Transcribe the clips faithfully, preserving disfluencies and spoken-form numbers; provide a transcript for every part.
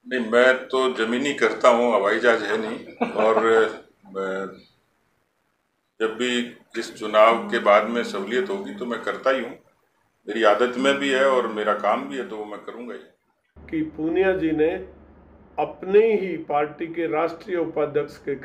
नहीं, मैं तो जमीनी करता हूँ, हवाई जहाज है नहीं। और मैं जब भी इस चुनाव के बाद में सहूलियत होगी तो मैं करता ही हूँ। मेरी आदत में भी है और मेरा काम भी है, तो वो मैं करूँगा ही। कि पूनिया जी ने अपने ही पार्टी के राष्ट्रीय उपाध्यक्ष के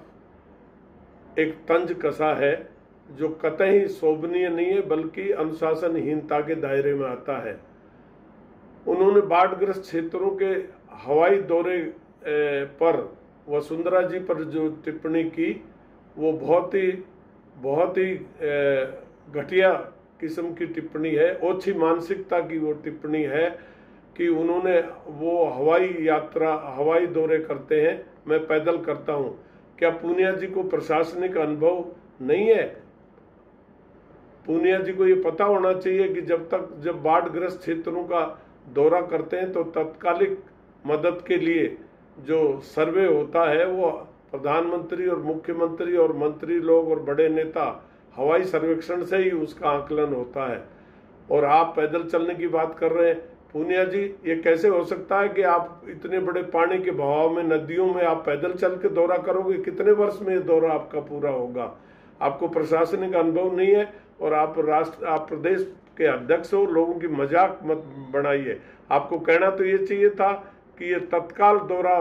खिलाफ एक तंज कसा है जो कतई शोभनीय नहीं है, बल्कि अनुशासनहीनता के दायरे में आता है। उन्होंने बाढ़ग्रस्त क्षेत्रों के हवाई दौरे पर वसुंधरा जी पर जो टिप्पणी की, वो बहुत ही बहुत ही घटिया किस्म की टिप्पणी है, ओछी मानसिकता की वो टिप्पणी है कि उन्होंने वो हवाई यात्रा हवाई दौरे करते हैं, मैं पैदल करता हूँ। क्या पूनिया जी को प्रशासनिक अनुभव नहीं है? पूनिया जी को ये पता होना चाहिए कि जब तक जब बाढ़ग्रस्त क्षेत्रों का दौरा करते हैं तो तत्कालिक मदद के लिए जो सर्वे होता है वो प्रधानमंत्री और मुख्यमंत्री और मंत्री लोग और बड़े नेता हवाई सर्वेक्षण से ही उसका आकलन होता है। और आप पैदल चलने की बात कर रहे हैं पूनिया जी, ये कैसे हो सकता है कि आप इतने बड़े पानी के बहाव में, नदियों में आप पैदल चल के दौरा करोगे? कितने वर्ष में ये दौरा आपका पूरा होगा? आपको प्रशासनिक अनुभव नहीं है और आप राष्ट्र आप प्रदेश के अध्यक्ष हो, लोगों की मजाक मत बनाइए। आपको कहना तो ये चाहिए था कि ये तत्काल दौरा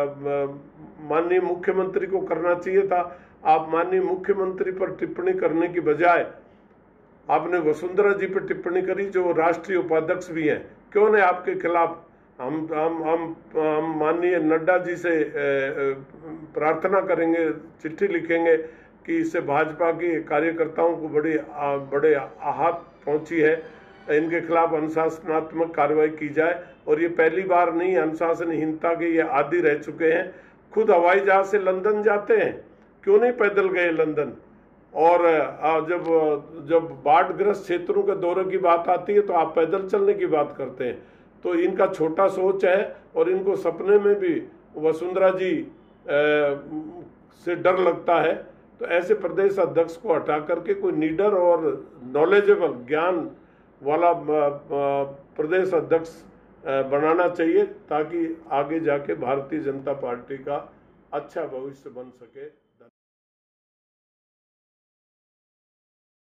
माननीय मुख्यमंत्री को करना चाहिए था। आप माननीय मुख्यमंत्री पर टिप्पणी करने की बजाय आपने वसुंधरा जी पर टिप्पणी करी, जो राष्ट्रीय उपाध्यक्ष भी हैं। क्यों नहीं आपके खिलाफ हम हम हम हम माननीय नड्डा जी से प्रार्थना करेंगे, चिट्ठी लिखेंगे कि इससे भाजपा के कार्यकर्ताओं को बड़ी बड़े आहत पहुंची है, इनके खिलाफ अनुशासनात्मक कार्रवाई की जाए। और ये पहली बार नहीं, अनुशासनहीनता के ये आदी रह चुके हैं। खुद हवाई जहाज से लंदन जाते हैं, क्यों नहीं पैदल गए लंदन? और जब जब बाढ़ग्रस्त क्षेत्रों के दौरे की बात आती है तो आप पैदल चलने की बात करते हैं। तो इनका छोटा सोच है और इनको सपने में भी वसुंधरा जी से डर लगता है। तो ऐसे प्रदेश अध्यक्ष को हटा करके कोई लीडर और नॉलेजेबल ज्ञान वाला प्रदेश अध्यक्ष बनाना चाहिए, ताकि आगे जाके भारतीय जनता पार्टी का अच्छा भविष्य बन सके।